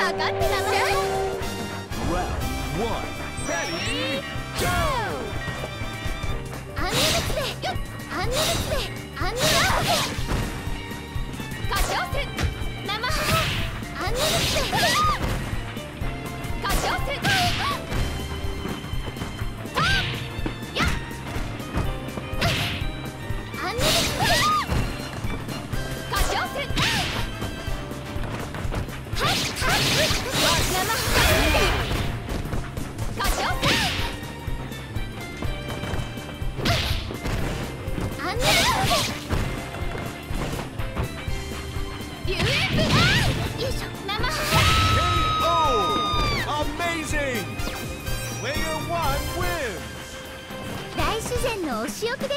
かってたわ。 Round 1 Ready Go アンネルスでアンネルスでアンネルスで歌唱戦生ハアンネルスで歌唱戦アンネルスで歌唱戦生ハ歌唱戦アンネルスでよいしょ生ハ KO Amazing Player 1 wins 大自然のお仕置きです。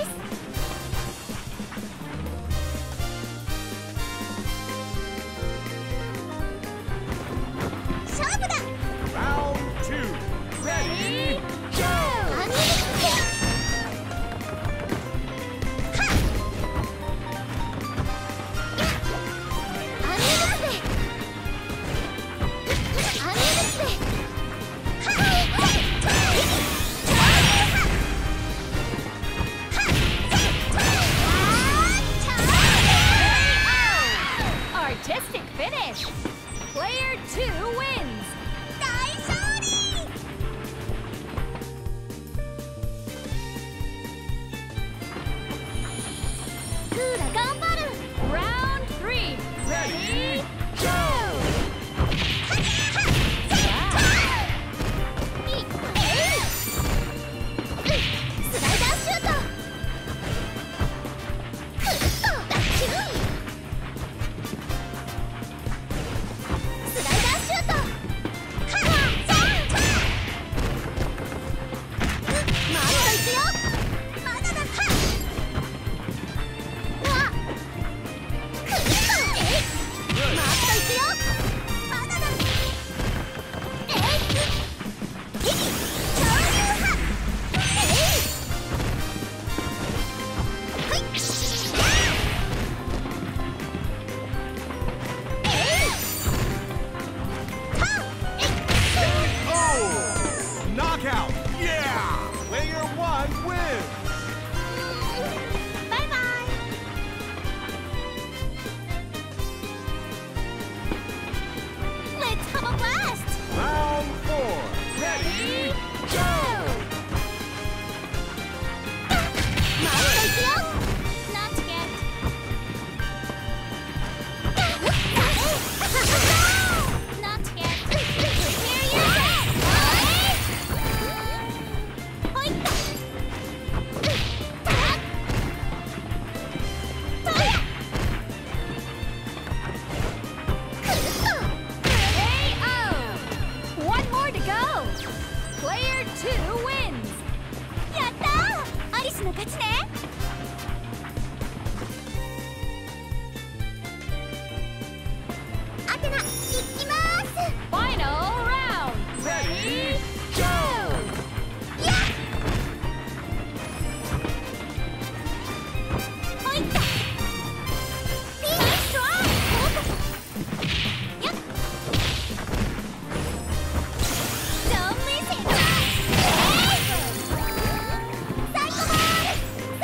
勝負だ。 Round 2 Ready Go アンネルスでアンネルスでアンネルスでArtistic finish! Player 2 wins! 大勝利！クーラ頑張る！ Round 3 Ready Go! スライダーシュート！くるっと打球！スライダーシュート！まだいくよ！まだだ！うわ！くるっと！まだいくよ！まだだ！恐竜派！はい！ KO Knockout Yeah Player 1 wins バイバイ。Let's have a blast! Round 4 Ready Go まだいくよ Not yet. Not yet. Here you go! ほいっとたらとやくるっと KO! One more to go! Player 2 wins! やったーアリスの勝ちね。アテナ行きまーす。 Final round! Ready Go やっほいっとピーナイストライやっ Don't miss it! サイコボール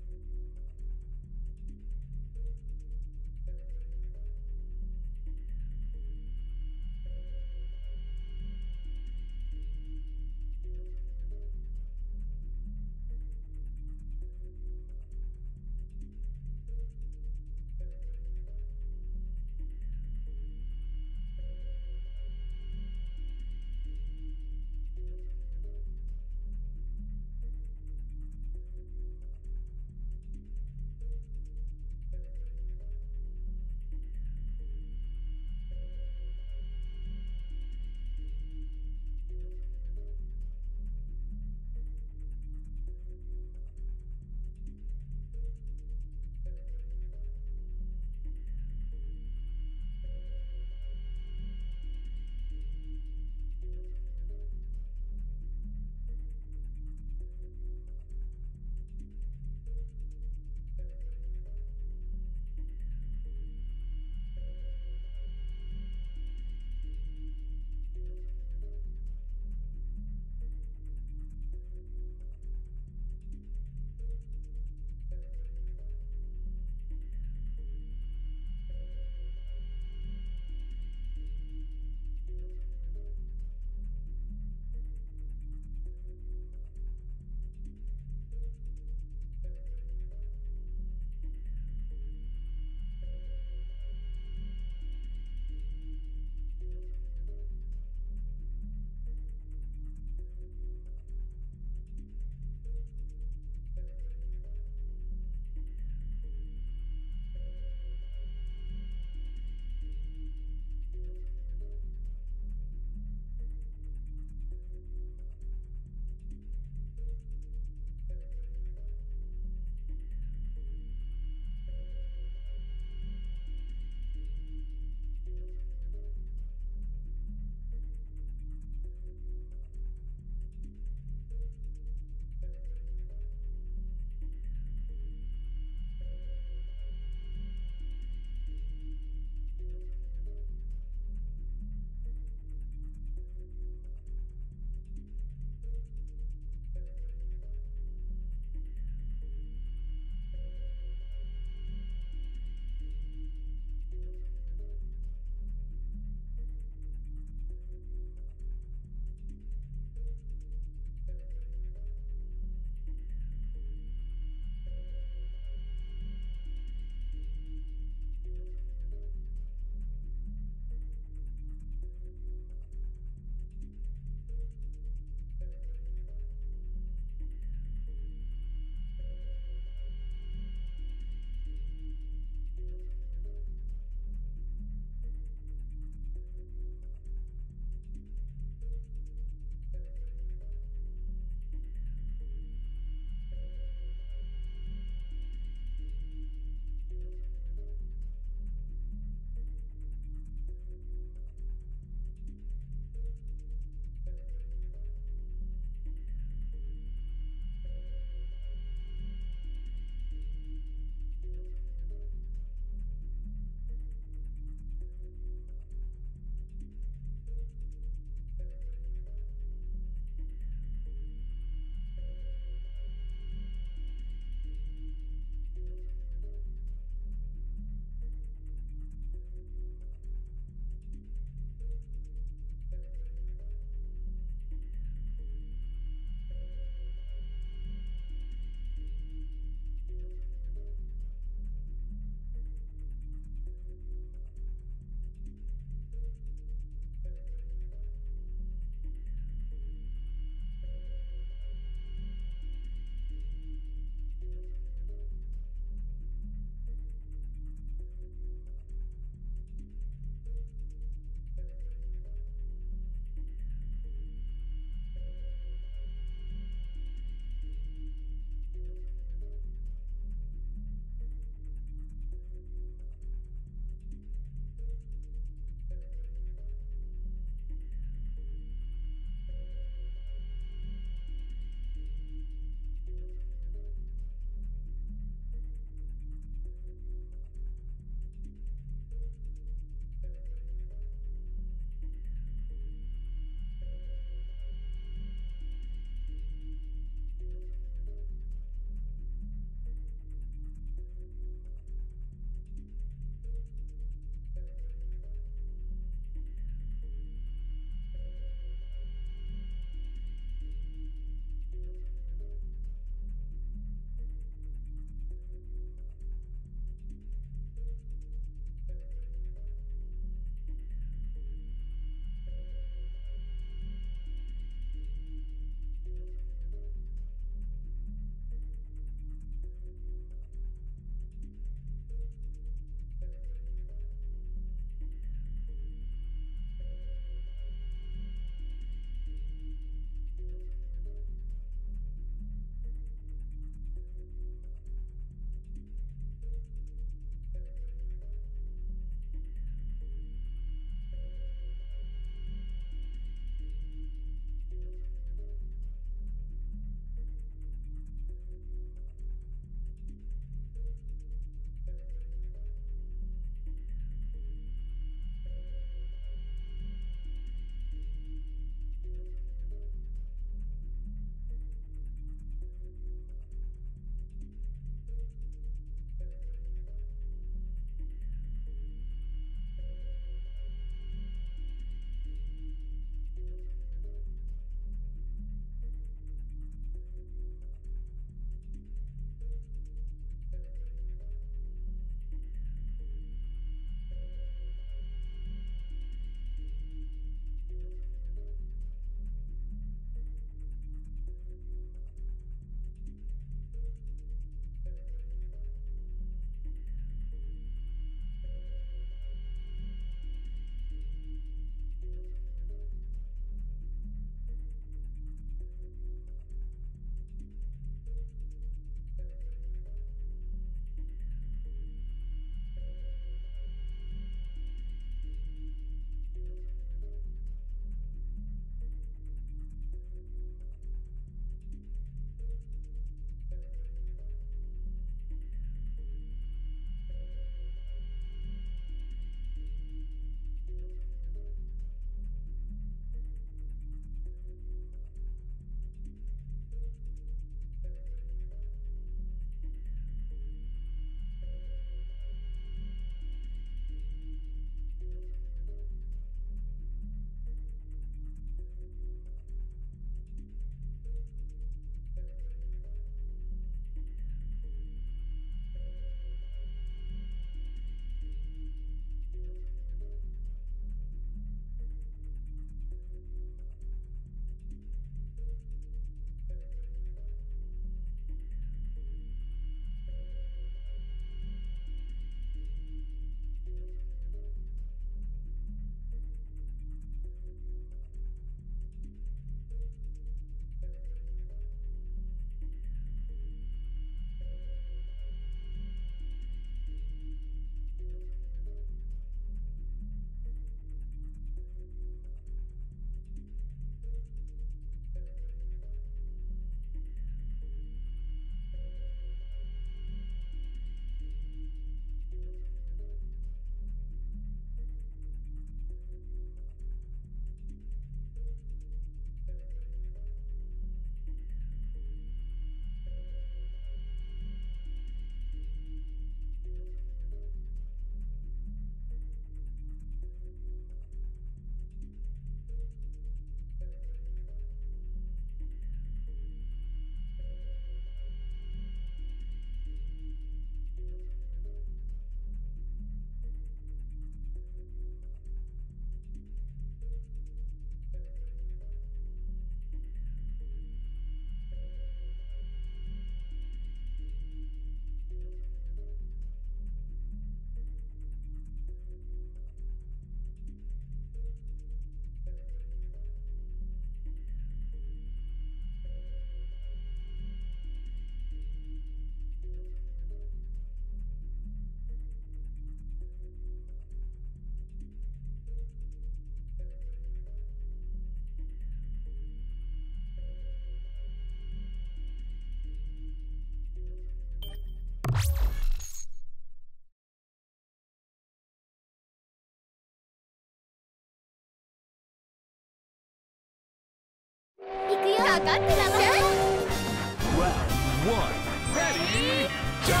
行くよ。かかってらっしゃい。 Round 1. Ready, go!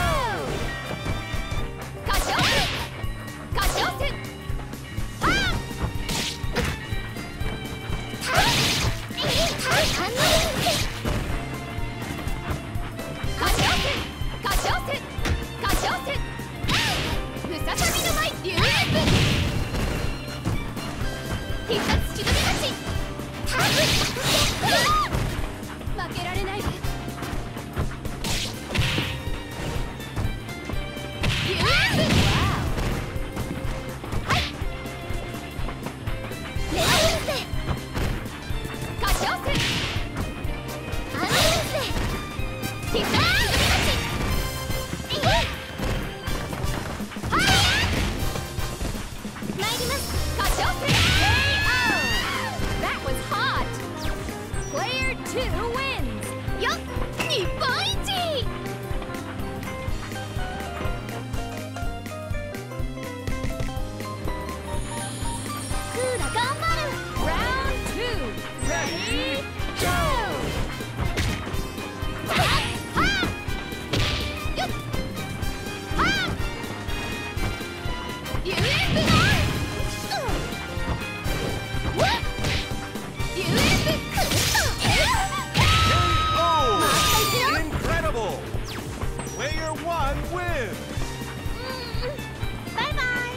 カシオスカシオスは反応カシオスカシオスカシオスムササビの舞リュウレップ必殺しぐれ出し負けられないでリュウレップはいレアルスカシオスアンドルス必殺しぐれ出し参ります。 カシオス KO! That was hot! Player 2 wins! よっ日本一クーラ頑張る。 Round 2 Ready, go! はっよっはっリュウレップわっリュウレップ KO! Incredible! Player 1 wins! バイバイ。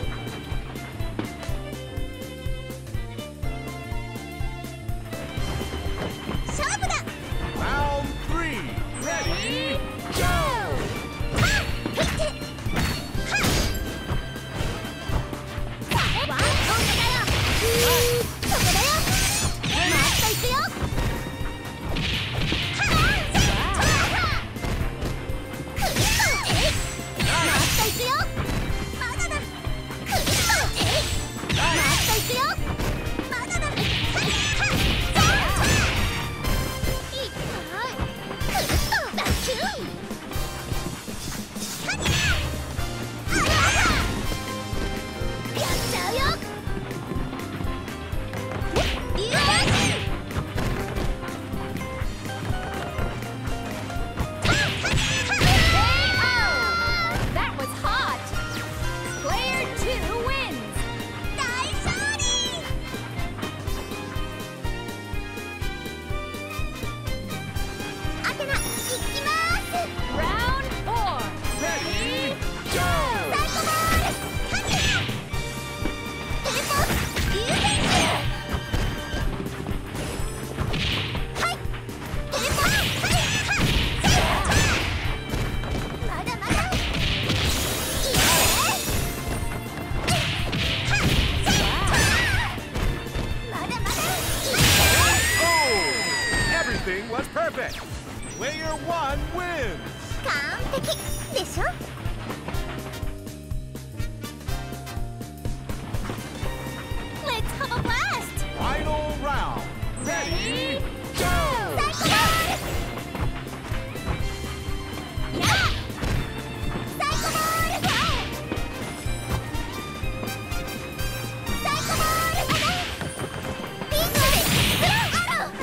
勝負だ。 Round 3. Ready, go! はっふってはっワンオンだよ。そこだよ。もっといくよ。はっクリッともっといくよ。まだだ。クリッともっといくよ。まだだ。はっはっ痛い。クリッとラッキュー。はっあらやっちゃうよ。リュウレップ That was hot! Player 2 wins! 大勝利。アテナ行きます。 Round 4 Ready, go! サイコボールキャッチテレポート流星球はいテレポートはいまだまだいいねまだまだいいね Oh! Everything was perfect! Player 1 wins! 完璧でしょ。Let's have a blast! Final round! Ready, go! サイコボールやあサイコボールサイコボールピンクでスローアロー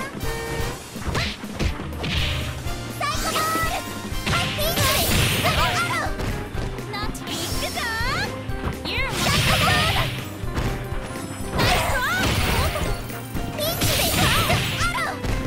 サイコボールはいピンクでスローアローノッチピックだサイコボールナイストライピンクでスローアロー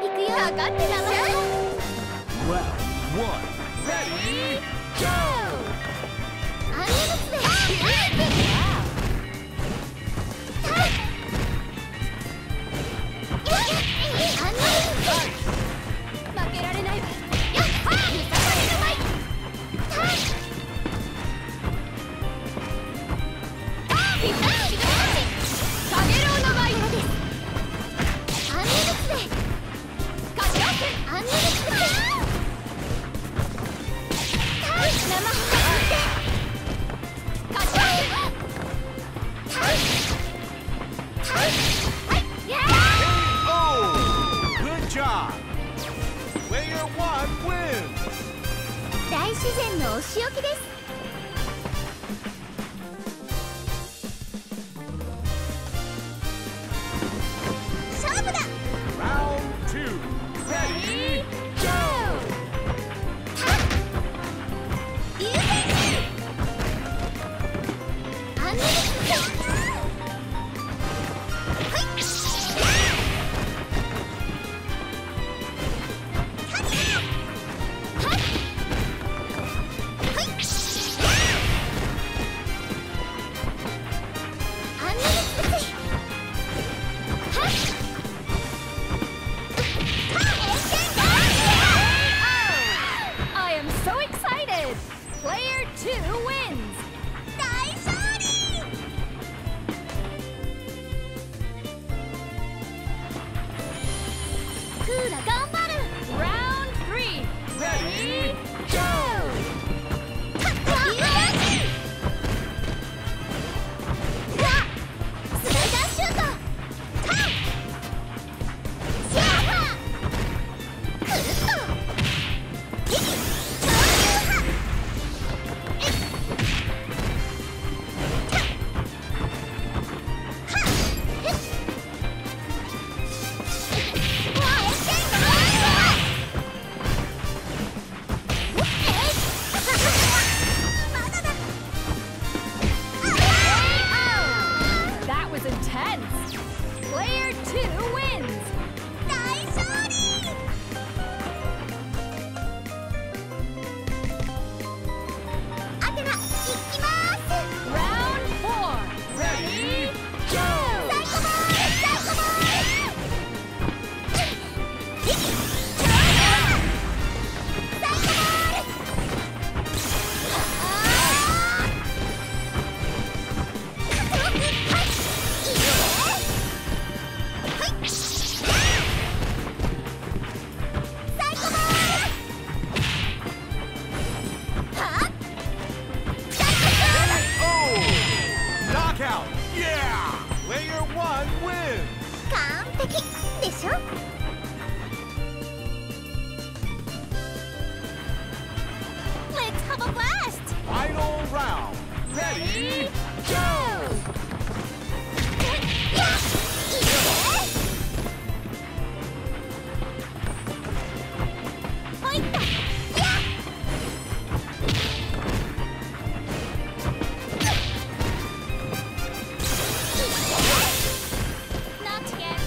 行くよ。 かかってなさい。 Round one. Ready, go! アンリミットで負けられないわ。 Oh! Good job! Player one wins! 大自然のお仕置きです。勝負だ。 Round two. Ready, go! 優先アンリミット。 I am so excited! Player 2 wins! 大勝利。クーラ頑張る。 Round 3! Ready, go! スライダーシュート。シャーくるっと。 That was intense! Player 2 wins! 大勝利。アテナ行きます。 Round 4! Ready, go! サイコボール、サイコボール。サイコボール。 Oh! Knockout! Yeah! Player one wins! 完璧でしょ。Let's have a blast! Final round. Ready, go! やっいいね。ほいっと。やっ Not yet!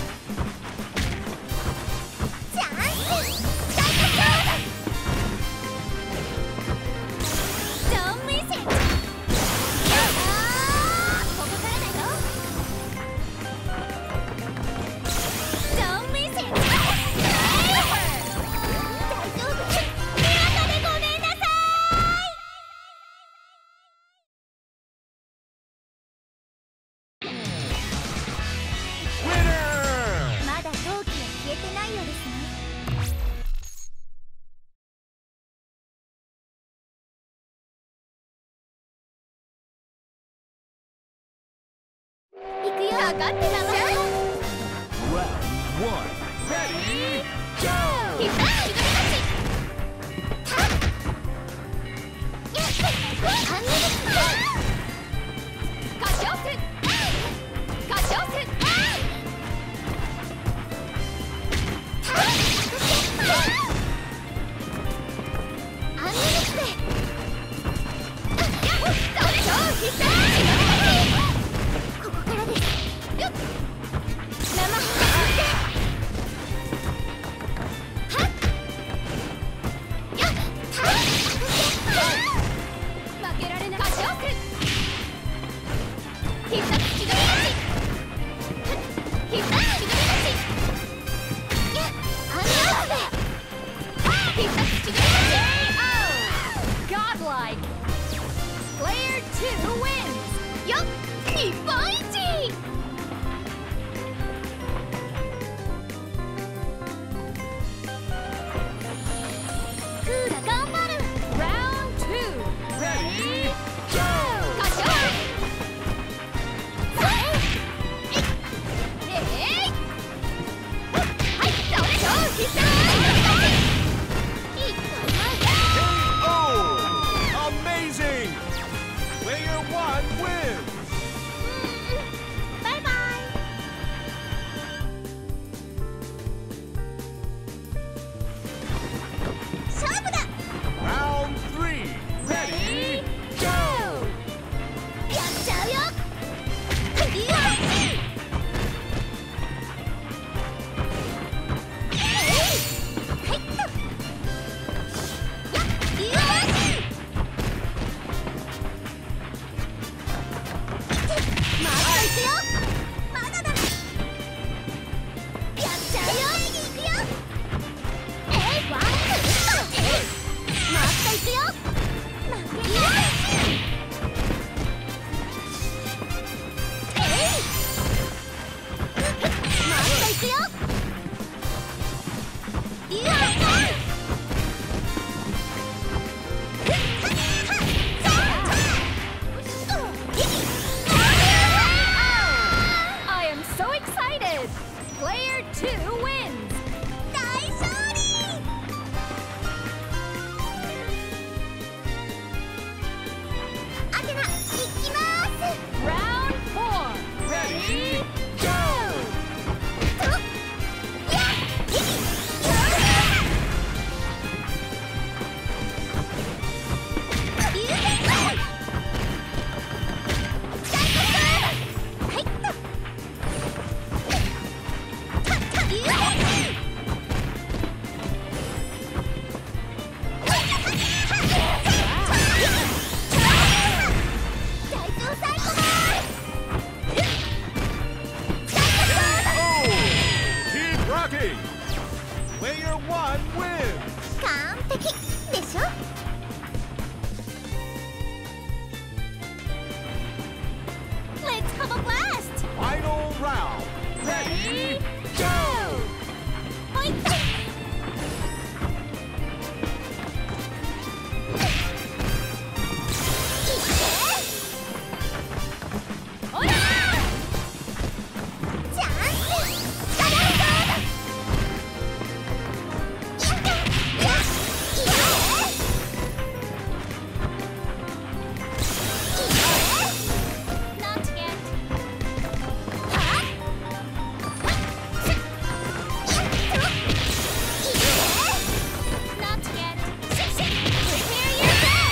チャンス。大活躍。Don't miss it. ここからだよ。Don't miss it. 大丈夫。中でごめんなさい。 Winner! まだ陶器は消えてないようですね。行くよ。 かかってなさい。 Round one. Ready, go! いった。アンリミット。 カシオス！カシオス！ アンリミットで。ここからです。よっ。生ハム。 2 wins! よっ日本一クーラ頑張る Round 2 Ready, go! 勝ちはいそれ勝利した KO! Amazing! Player 1 wins! バイバイ。勝負だ。 Round 3, ready, go! やっちゃうよ。クリア。はいっと。やっクリア。まだいくよ。まだだ。やっちゃうよ。いくよ。ワンクリア。まだいくよ。負けない。まだいくよ。リアさん。 I am so excited! Player 2 wins! 大勝利。アテナ行きます。 Round 4 Ready, go! とやっい流星はいっと流星最高最高だ。 KO! Keep rocking! Player 1 wins! 完璧でしょ。Let's have a blast! Final round, ready, go! ほいっと。 ほらチャンス。ダダダダ。いった。やっ。いけ。 Not yet! はっ。すっ。やっと。いけ。 Not yet! シッシッ。Prepare yourself.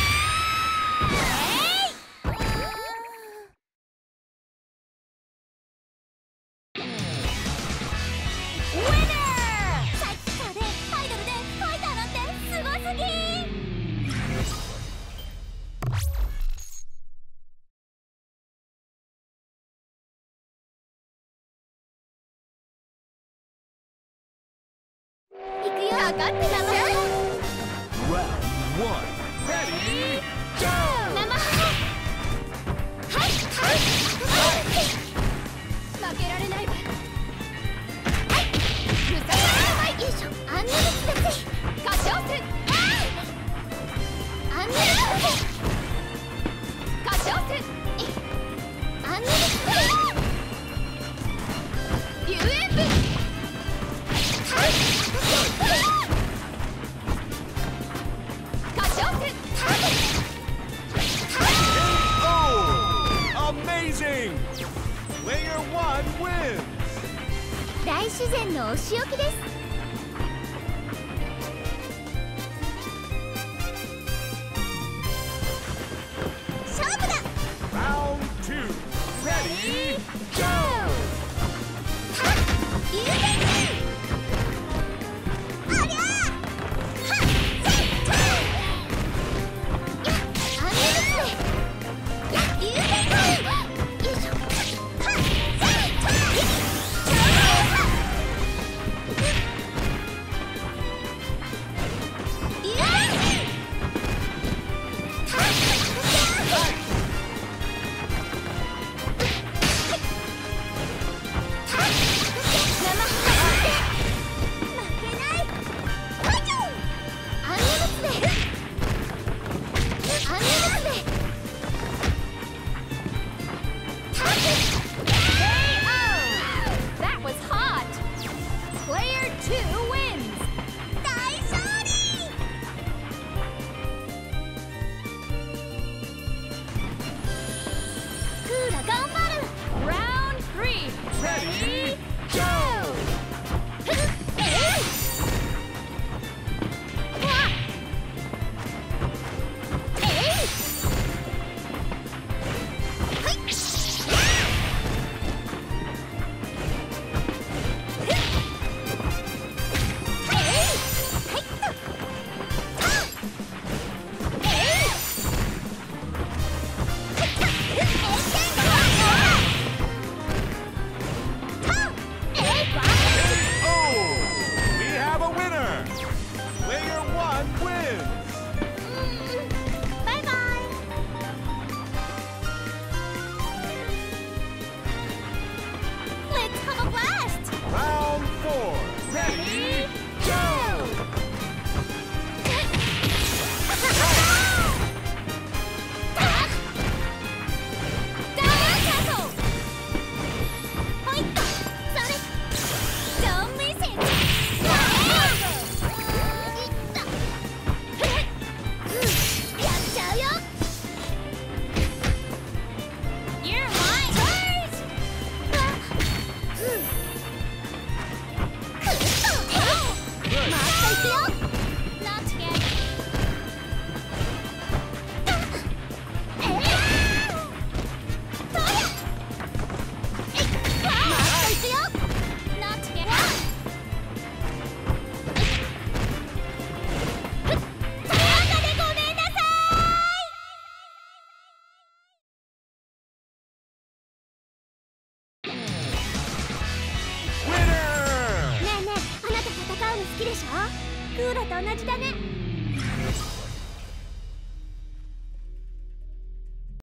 ウィナーサッカーでアイドルでファイターなんてすごすぎ。いくよ。 かかってらっしゃい Round 1, ready, go! 生ハム。はいはいはい。 負けられないわふざけない。よいしょ。あんなについ。 歌唱戦あんなについ。 歌唱戦あんなについ。 遊園部はい。 歌唱戦 KO! Amazing! Player 1 wins! 大自然のお仕置きです。勝負だ。 Round 2, ready, go! はっ。流星ありゃー。はっ。せっと。やっ。あんなについ。やっ。流星よいしょ。はっ。せっと。 きでしょ？クーラと同じだね。